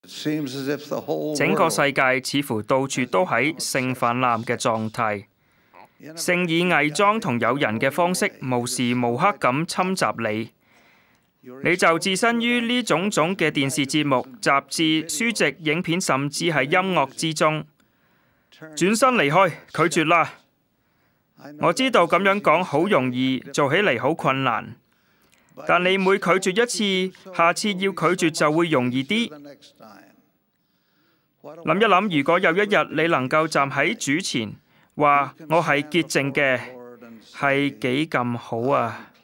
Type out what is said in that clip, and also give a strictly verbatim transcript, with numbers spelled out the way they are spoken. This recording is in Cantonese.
整個世界似乎到處都喺性泛濫嘅狀態，性以偽裝同誘人嘅方式無時無刻咁侵襲你，你就置身於呢種種嘅電視節目、雜誌、書籍、影片，甚至係音樂之中。轉身離開，拒絕啦。我知道咁樣講好容易，做起嚟好困難。但你每拒絕一次，下次要拒絕就會容易啲。諗一諗，如果有一日你能夠站喺主前，話我係潔淨嘅，係幾咁好啊！